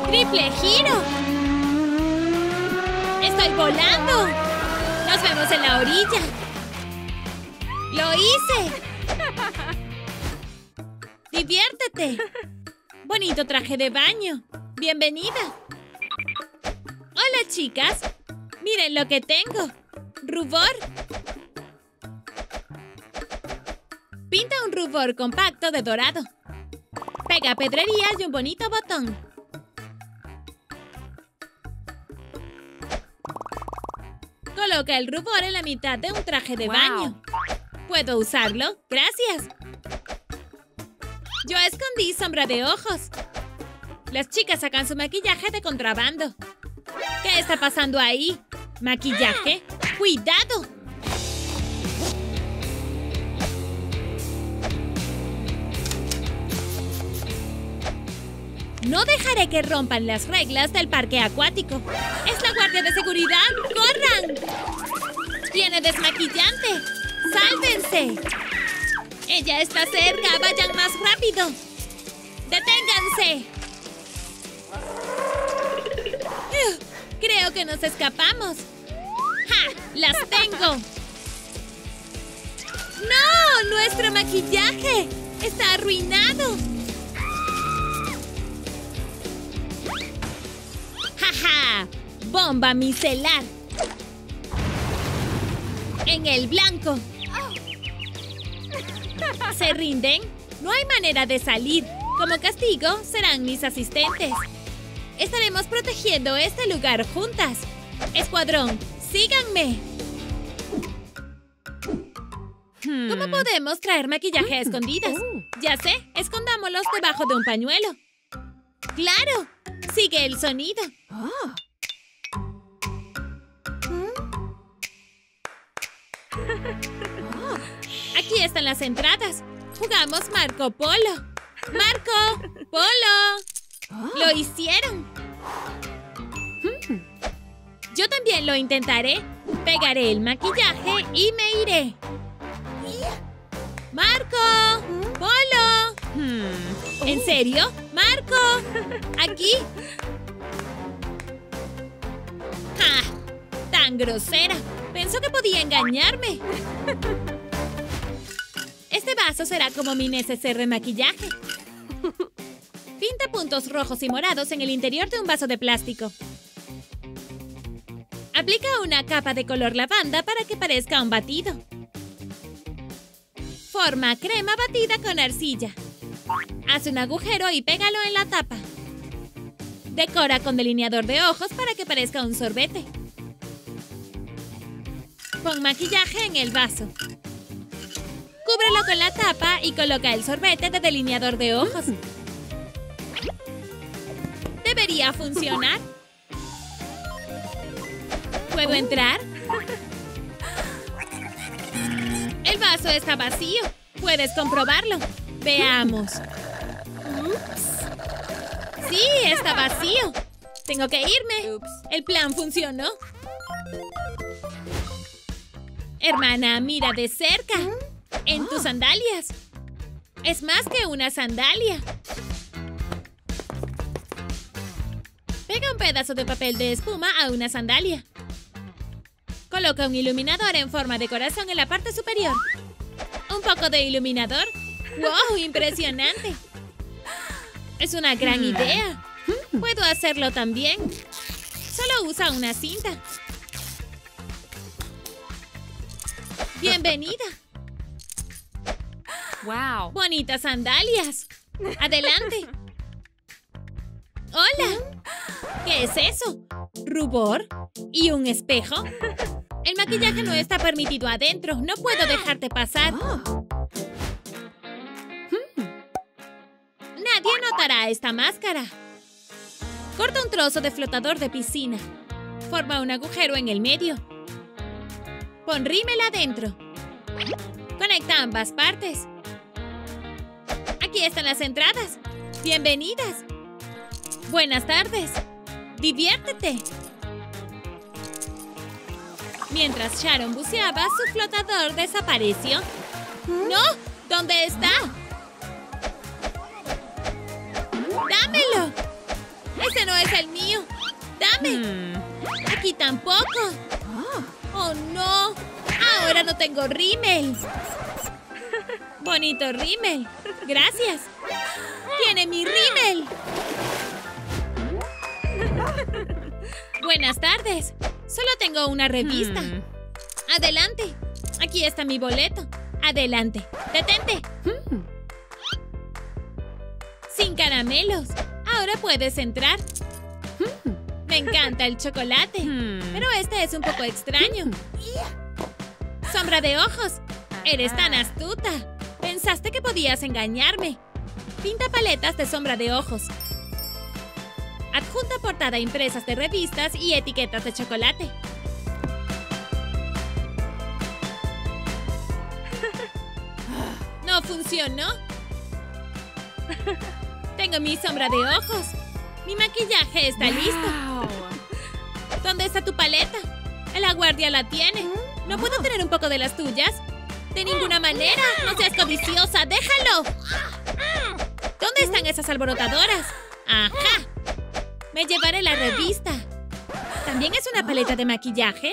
¡Triple giro! ¡Estoy volando! ¡Nos vemos en la orilla! ¡Lo hice! ¡Diviértete! Bonito traje de baño. ¡Bienvenida! Hola, chicas. Miren lo que tengo. Rubor. Pinta un rubor compacto de dorado. Pega pedrerías y un bonito botón. Coloca el rubor en la mitad de un traje de baño. ¿Puedo usarlo? Gracias. Yo escondí sombra de ojos. Las chicas sacan su maquillaje de contrabando. ¿Qué está pasando ahí? ¿Maquillaje? ¡Cuidado! No dejaré que rompan las reglas del parque acuático. ¡Es la guardia de seguridad! ¡Corran! ¡Tiene desmaquillante! ¡Sálvense! ¡Ella está cerca! ¡Vayan más rápido! ¡Deténganse! Creo que nos escapamos. ¡Ja! ¡Las tengo! ¡No! ¡Nuestro maquillaje está arruinado! ¡Ja, ja! ¡Bomba micelar! ¡En el blanco! ¿Se rinden? No hay manera de salir. Como castigo, serán mis asistentes. Estaremos protegiendo este lugar juntas. Escuadrón, síganme. ¿Cómo podemos traer maquillaje a escondidas? Ya sé, escondámoslos debajo de un pañuelo. ¡Claro! Sigue el sonido. Aquí están las entradas. Jugamos Marco Polo. ¡Marco! ¡Polo! ¡Lo hicieron! Yo también lo intentaré. Pegaré el maquillaje y me iré. ¡Marco! ¡Polo! ¿En serio? ¡Marco! ¡Aquí! ¡Ja! ¡Tan grosera! Pensó que podía engañarme. Este vaso será como mi neceser de maquillaje. Pinta puntos rojos y morados en el interior de un vaso de plástico. Aplica una capa de color lavanda para que parezca un batido. Forma crema batida con arcilla. Haz un agujero y pégalo en la tapa. Decora con delineador de ojos para que parezca un sorbete. Pon maquillaje en el vaso. Cúbrelo con la tapa y coloca el sorbete de delineador de ojos. Debería funcionar. ¿Puedo entrar? El vaso está vacío. Puedes comprobarlo. Veamos. Sí, está vacío. Tengo que irme. El plan funcionó. Hermana, mira de cerca. En tus sandalias. Es más que una sandalia. Pega un pedazo de papel de espuma a una sandalia. Coloca un iluminador en forma de corazón en la parte superior. Un poco de iluminador. ¡Wow! ¡Impresionante! Es una gran idea. Puedo hacerlo también. Solo usa una cinta. ¡Bienvenida! ¡Wow! ¡Bonitas sandalias! ¡Adelante! ¡Hola! ¿Qué es eso? ¿Rubor? ¿Y un espejo? El maquillaje no está permitido adentro. No puedo dejarte pasar. Nadie notará esta máscara. Corta un trozo de flotador de piscina. Forma un agujero en el medio. Pon rímel adentro. Conecta ambas partes. Aquí están las entradas. ¡Bienvenidas! Buenas tardes. ¡Diviértete! Mientras Sharon buceaba, su flotador desapareció. ¡No! ¿Dónde está? ¡Dámelo! ¡Ese no es dame. Aquí tampoco. ¡Oh, no! Ahora no tengo rímel. Bonito rímel. Gracias. ¡Tiene mi rímel! Buenas tardes. Solo tengo una revista. Adelante. Aquí está mi boleto. Adelante. ¡Detente! Sin caramelos. Ahora puedes entrar. Me encanta el chocolate. Pero este es un poco extraño. Sombra de ojos. Eres tan astuta. Pensaste que podías engañarme. Pinta paletas de sombra de ojos. Adjunta portada impresas de revistas y etiquetas de chocolate. No funcionó. Tengo mi sombra de ojos. Mi maquillaje está listo. ¿Dónde está tu paleta? La guardia la tiene. ¿No puedo tener un poco de las tuyas? De ninguna manera. No seas codiciosa. ¡Déjalo! ¿Dónde están esas alborotadoras? ¡Ajá! Me llevaré la revista. ¿También es una paleta de maquillaje?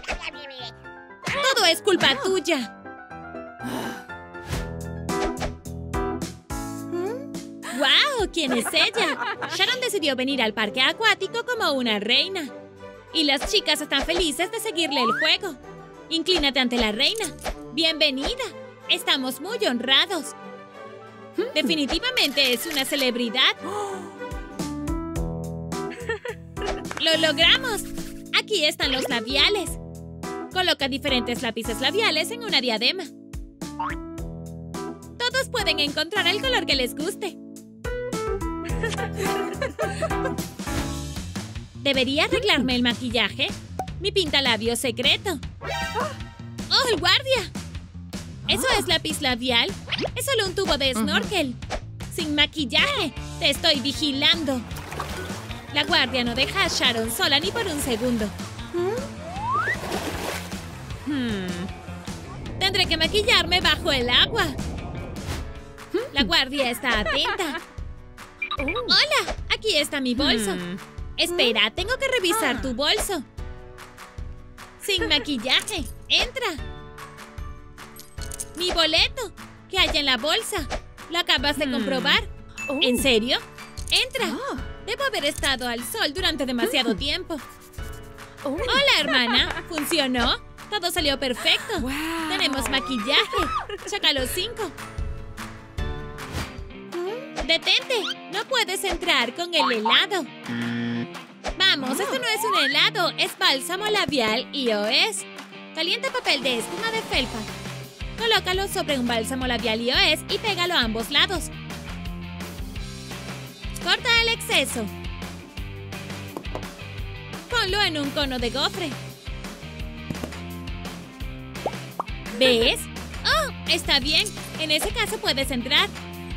Todo es culpa tuya. ¡Guau! ¿Quién es ella? Sharon decidió venir al parque acuático como una reina. Y las chicas están felices de seguirle el juego. Inclínate ante la reina. ¡Bienvenida! Estamos muy honrados. Definitivamente es una celebridad. ¡Lo logramos! Aquí están los labiales. Coloca diferentes lápices labiales en una diadema. Todos pueden encontrar el color que les guste. ¿Debería arreglarme el maquillaje? Mi pintalabios secreto. ¡Oh, el guardia! ¿Eso es lápiz labial? Es solo un tubo de snorkel. Sin maquillaje. Te estoy vigilando. La guardia no deja a Sharon sola ni por un segundo. Tendré que maquillarme bajo el agua. La guardia está atenta. ¡Hola! Aquí está mi bolso. Espera, tengo que revisar tu bolso. Sin maquillaje. ¡Entra! ¡Mi boleto! ¿Qué hay en la bolsa? ¿Lo acabas de comprobar? ¿En serio? ¡Entra! Debo haber estado al sol durante demasiado tiempo. ¡Hola, hermana! ¿Funcionó? Todo salió perfecto. Tenemos maquillaje. Saca los 5. ¡Detente! No puedes entrar con el helado. Vamos, esto no es un helado. Es bálsamo labial IOS. Calienta papel de espuma de felpa. Colócalo sobre un bálsamo labial IOS y pégalo a ambos lados. Corta el exceso. Ponlo en un cono de gofre. ¿Ves? ¡Oh! Está bien. En ese caso puedes entrar.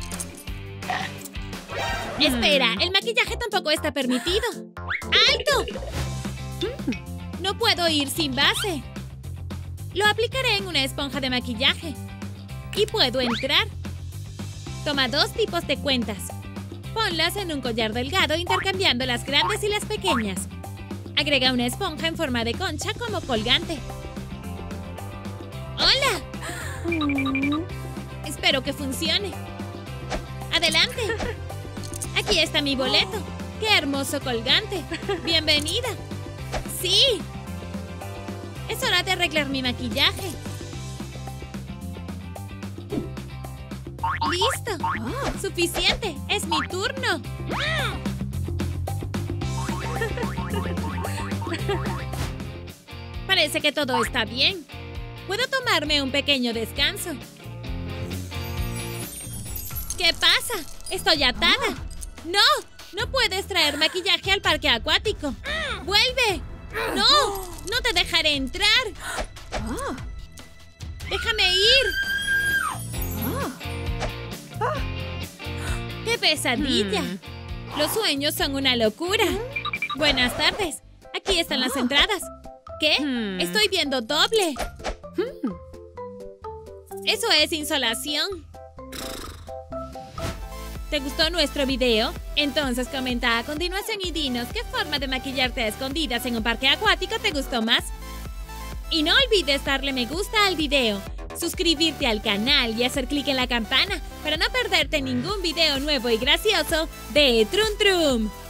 Espera, el maquillaje tampoco está permitido. ¡Alto! No puedo ir sin base. Lo aplicaré en una esponja de maquillaje. Y puedo entrar. Toma 2 tipos de cuentas. Ponlas en un collar delgado intercambiando las grandes y las pequeñas. Agrega una esponja en forma de concha como colgante. ¡Hola! Espero que funcione. ¡Adelante! Aquí está mi boleto. ¡Qué hermoso colgante! ¡Bienvenida! ¡Sí! Es hora de arreglar mi maquillaje. ¡Listo! ¡Suficiente! ¡Es mi turno! Parece que todo está bien. Puedo tomarme un pequeño descanso. ¿Qué pasa? ¡Estoy atada! ¡No! ¡No puedes traer maquillaje al parque acuático! ¡Vuelve! ¡No! ¡No te dejaré entrar! ¡Déjame ir! ¡Qué pesadilla! Los sueños son una locura. Buenas tardes. Aquí están las entradas. ¿Qué? Estoy viendo doble. Eso es insolación. ¿Te gustó nuestro video? Entonces comenta a continuación y dinos qué forma de maquillarte a escondidas en un parque acuático te gustó más. Y no olvides darle me gusta al video, suscribirte al canal y hacer clic en la campana para no perderte ningún video nuevo y gracioso de Trum Trum.